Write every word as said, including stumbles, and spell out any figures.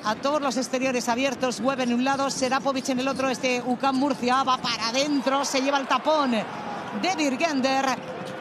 a todos los exteriores abiertos. Webb en un lado, Serapovic en el otro. Este U C A M Murcia va para adentro, se lleva el tapón de Birgender.